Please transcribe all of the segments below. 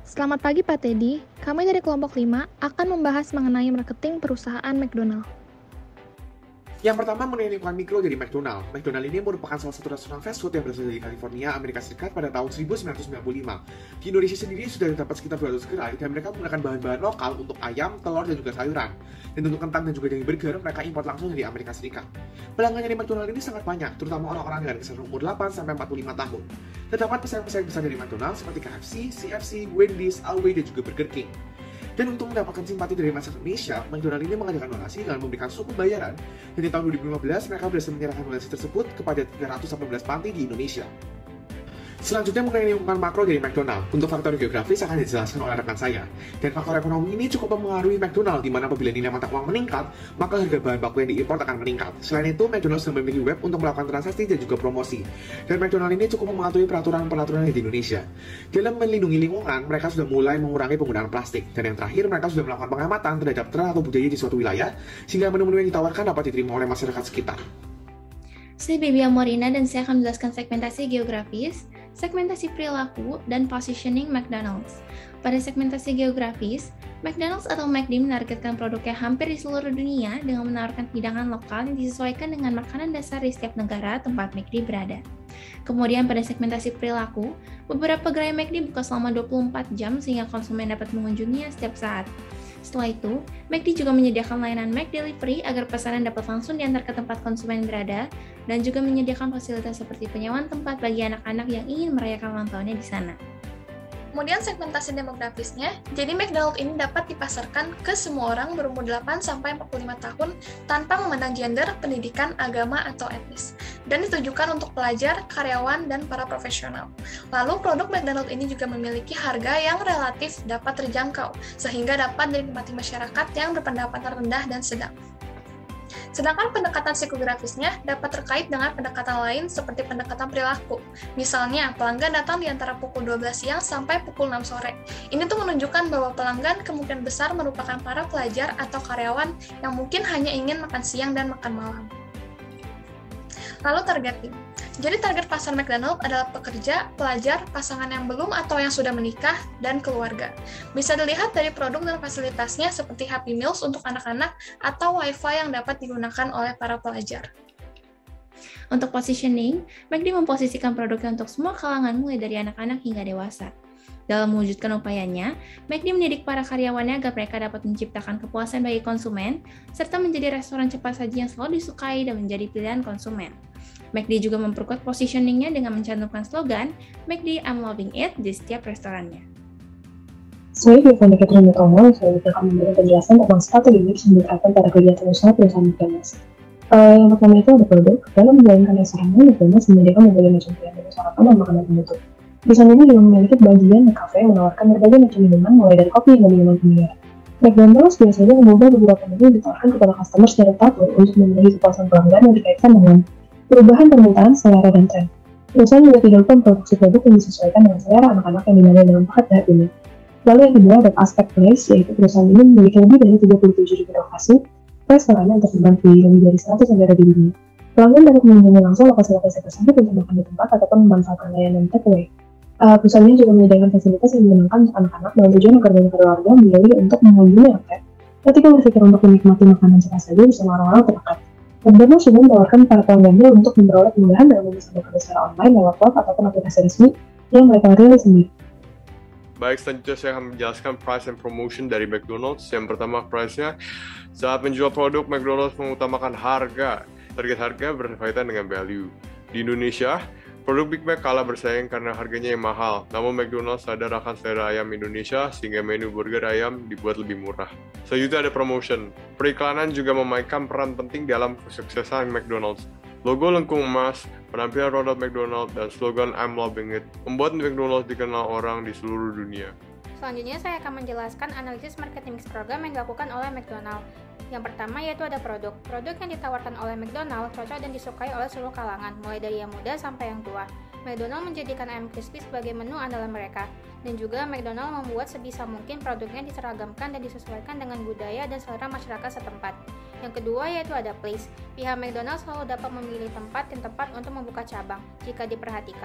Selamat pagi Pak Teddy, kami dari kelompok 5 akan membahas mengenai marketing perusahaan McDonald. Yang pertama mengenai lingkungan mikro dari McDonald. McDonald ini merupakan salah satu restoran fast food yang berasal dari California, Amerika Serikat pada tahun 1995. Di Indonesia sendiri sudah terdapat sekitar 200 gerai dan mereka menggunakan bahan-bahan lokal untuk ayam, telur, dan juga sayuran. Dan untuk kentang dan juga daging burger, mereka import langsung dari Amerika Serikat. Pelanggan dari McDonald ini sangat banyak, terutama orang-orang dengan kisaran umur 8-45 tahun. Terdapat pesaing-pesaing besar dari McDonald seperti KFC, CFC, Wendy's, Alway, dan juga Burger King. Dan untuk mendapatkan simpati dari masyarakat Indonesia, McDonald ini mengadakan donasi dengan memberikan suku pembayaran. Dan di tahun 2015, mereka berhasil menyerahkan donasi tersebut kepada 318 panti di Indonesia. Selanjutnya mengenai lingkungan makro dari McDonald. Untuk faktor geografis akan dijelaskan oleh rekan saya. Dan faktor ekonomi ini cukup mempengaruhi McDonald, di mana apabila nilai mata uang meningkat, maka harga bahan baku yang diimpor akan meningkat. Selain itu, McDonald sudah memiliki web untuk melakukan transaksi dan juga promosi. Dan McDonald ini cukup mematuhi peraturan-peraturan di Indonesia. Dalam melindungi lingkungan, mereka sudah mulai mengurangi penggunaan plastik. Dan yang terakhir, mereka sudah melakukan pengamatan terhadap tren atau budaya di suatu wilayah, sehingga menu-menu yang ditawarkan dapat diterima oleh masyarakat sekitar. Saya Baby Amorina dan saya akan menjelaskan segmentasi geografis, segmentasi perilaku, dan positioning McDonald's. Pada segmentasi geografis, McDonald's atau McD menargetkan produknya hampir di seluruh dunia dengan menawarkan hidangan lokal yang disesuaikan dengan makanan dasar di setiap negara tempat McD berada. Kemudian pada segmentasi perilaku, beberapa gerai McD buka selama 24 jam sehingga konsumen dapat mengunjunginya setiap saat. Setelah itu, McD juga menyediakan layanan McDelivery agar pesanan dapat langsung diantar ke tempat konsumen berada dan juga menyediakan fasilitas seperti penyewaan tempat bagi anak-anak yang ingin merayakan ulang tahunnya di sana. Kemudian segmentasi demografisnya, jadi McDonald ini dapat dipasarkan ke semua orang berumur 8-45 tahun tanpa memandang gender, pendidikan, agama, atau etnis. Dan ditujukan untuk pelajar, karyawan, dan para profesional. Lalu produk McDonald ini juga memiliki harga yang relatif dapat terjangkau, sehingga dapat dinikmati masyarakat yang berpendapatan rendah dan sedang. Sedangkan pendekatan psikografisnya dapat terkait dengan pendekatan lain seperti pendekatan perilaku. Misalnya, pelanggan datang di antara pukul 12 siang sampai pukul 6 sore. Ini tuh menunjukkan bahwa pelanggan kemungkinan besar merupakan para pelajar atau karyawan yang mungkin hanya ingin makan siang dan makan malam. Lalu targeting. Jadi target pasar McDonald adalah pekerja, pelajar, pasangan yang belum atau yang sudah menikah, dan keluarga. Bisa dilihat dari produk dan fasilitasnya seperti Happy Meals untuk anak-anak atau Wi-Fi yang dapat digunakan oleh para pelajar. Untuk positioning, McD memposisikan produknya untuk semua kalangan mulai dari anak-anak hingga dewasa. Dalam mewujudkan upayanya, McD mendidik para karyawannya agar mereka dapat menciptakan kepuasan bagi konsumen, serta menjadi restoran cepat saji yang selalu disukai dan menjadi pilihan konsumen. McD juga memperkuat positioning-nya dengan mencantumkan slogan McD I'm Loving It di setiap restorannya. Saya Devanda Catherine Tomo, saya akan memberikan penjelasan tentang strategi yang diterapkan pada kegiatan usaha perusahaan McDonald's. Yang pertama itu ada produk. Dalam menjalankan restorannya, McDonald's menyediakan berbagai macam pilihan menu sarapan dan makanan penutup. Di sana ini juga memiliki bagian kafe yang menawarkan berbagai macam minuman mulai dari kopi hingga minuman kimia. McDonald's biasanya mengubah beberapa menu yang ditawarkan kepada customer secara tahun untuk memenuhi kepuasan pelanggan yang dikaitkan dengan perubahan permintaan, selera, dan tren. Perusahaan juga tidak lupa memproduksi produk yang disesuaikan dengan selera anak-anak yang dimana dengan paket tahap ini. Lalu yang kedua ada aspek place, yaitu perusahaan ini memiliki lebih dari 37.000 lokasi restoran yang tersebar di lebih dari 100 negara di dunia. Pelanggan dapat mengunjungi langsung lokasi-lokasi tersebut untuk makan di tempat ataupun memanfaatkan layanan takeaway. Perusahaan ini juga menyediakan fasilitas yang menyenangkan untuk anak-anak dengan tujuan agar banyak keluarga memilih untuk mengunjungi outlet ketika berpikir untuk menikmati makanan cepat saji bersama orang-orang terdekat. McDonald's juga menawarkan para pelanggannya untuk memperoleh kemudahan dalam memesan makanan secara online lewat web ataupun aplikasi resmi yang mereka rilis sendiri. Baik, selanjutnya saya akan menjelaskan price and promotion dari McDonald's. Yang pertama, price-nya. Saat menjual produk, McDonald's mengutamakan harga. Target harga berkaitan dengan value. Di Indonesia, produk Big Mac kalah bersaing karena harganya yang mahal. Namun McDonald's sadar akan selera ayam Indonesia sehingga menu burger ayam dibuat lebih murah. Selanjutnya ada promotion. Periklanan juga memainkan peran penting dalam kesuksesan McDonald's. Logo lengkung emas, penampilan Ronald McDonald, dan slogan I'm Loving It membuat McDonald's dikenal orang di seluruh dunia. Selanjutnya saya akan menjelaskan analisis marketing mix program yang dilakukan oleh McDonald. Yang pertama yaitu ada produk. Produk yang ditawarkan oleh McDonald cocok dan disukai oleh seluruh kalangan, mulai dari yang muda sampai yang tua. McDonald menjadikan ayam crispy sebagai menu andalan mereka. Dan juga McDonald membuat sebisa mungkin produknya diseragamkan dan disesuaikan dengan budaya dan selera masyarakat setempat. Yang kedua yaitu ada place. Pihak McDonald selalu dapat memilih tempat yang tepat untuk membuka cabang. Jika diperhatikan,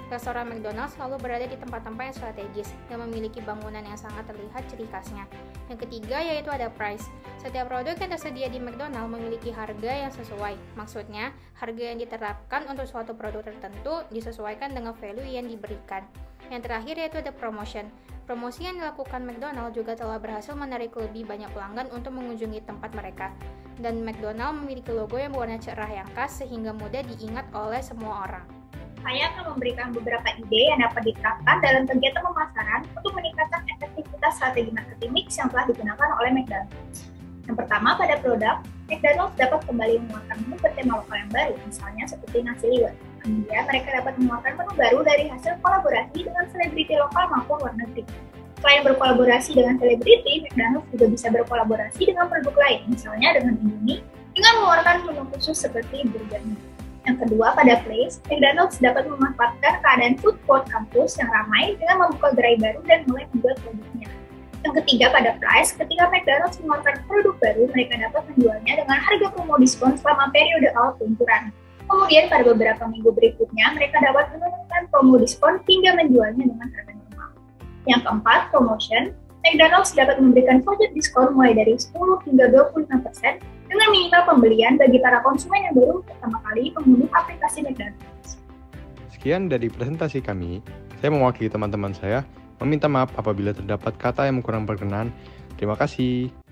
Restoran McDonald's selalu berada di tempat-tempat yang strategis dan memiliki bangunan yang sangat terlihat ciri khasnya. Yang ketiga yaitu ada price. Setiap produk yang tersedia di McDonald's memiliki harga yang sesuai. Maksudnya, harga yang diterapkan untuk suatu produk tertentu disesuaikan dengan value yang diberikan. Yang terakhir yaitu ada promotion. Promosi yang dilakukan McDonald's juga telah berhasil menarik lebih banyak pelanggan untuk mengunjungi tempat mereka. Dan McDonald's memiliki logo yang berwarna cerah yang khas sehingga mudah diingat oleh semua orang. Saya akan memberikan beberapa ide yang dapat diterapkan dalam kegiatan pemasaran untuk meningkatkan efektivitas strategi marketing mix yang telah digunakan oleh McDonald's. Yang pertama, pada produk, McDonald's dapat kembali mengeluarkan menu bertema lokal yang baru, misalnya seperti nasi liwet. Kemudian, mereka dapat mengeluarkan menu baru dari hasil kolaborasi dengan selebriti lokal maupun luar negeri. Selain berkolaborasi dengan selebriti, McDonald's juga bisa berkolaborasi dengan produk lain, misalnya dengan Indomie, dengan mengeluarkan menu khusus seperti burgernya. Yang kedua, pada place, McDonald's dapat memanfaatkan keadaan food court kampus yang ramai dengan membuka gerai baru dan mulai menjual produknya. Yang ketiga, pada price, ketika McDonald's mengeluarkan produk baru, mereka dapat menjualnya dengan harga promo diskon selama periode awal peluncuran. Kemudian, pada beberapa minggu berikutnya, mereka dapat menurunkan promo diskon hingga menjualnya dengan harga normal. Yang keempat, promotion. McDonald's dapat memberikan voucher diskon mulai dari 10 hingga 25% dengan minimal pembelian bagi para konsumen yang baru pertama kali mengunduh aplikasi McDonald's. Sekian dari presentasi kami. Saya mewakili teman-teman saya meminta maaf apabila terdapat kata yang kurang berkenan. Terima kasih.